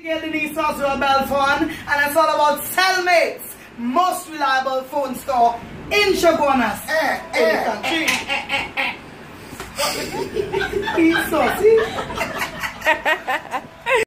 Denise also a Belfon, and it's all about cellmates, most reliable phone store in Chaguanas. In the country. He's saucy.